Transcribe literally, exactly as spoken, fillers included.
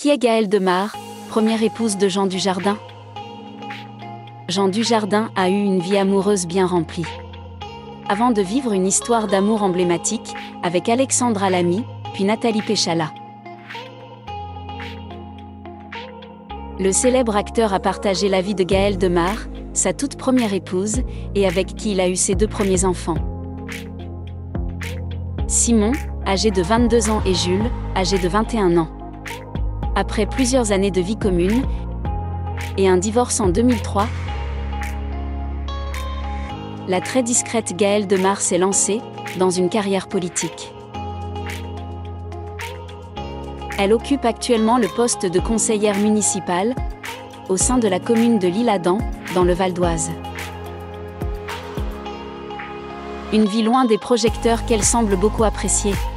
Qui est Gaëlle Demare, première épouse de Jean Dujardin? Jean Dujardin a eu une vie amoureuse bien remplie. Avant de vivre une histoire d'amour emblématique, avec Alexandra Lamy, puis Nathalie Péchala. Le célèbre acteur a partagé la vie de Gaëlle Demare, sa toute première épouse, et avec qui il a eu ses deux premiers enfants. Simon, âgé de vingt-deux ans, et Jules, âgé de vingt et un ans. Après plusieurs années de vie commune et un divorce en deux mille trois, la très discrète Gaëlle Demare s'est lancée dans une carrière politique. Elle occupe actuellement le poste de conseillère municipale au sein de la commune de l'Isle-Adam, dans le Val d'Oise. Une vie loin des projecteurs qu'elle semble beaucoup apprécier.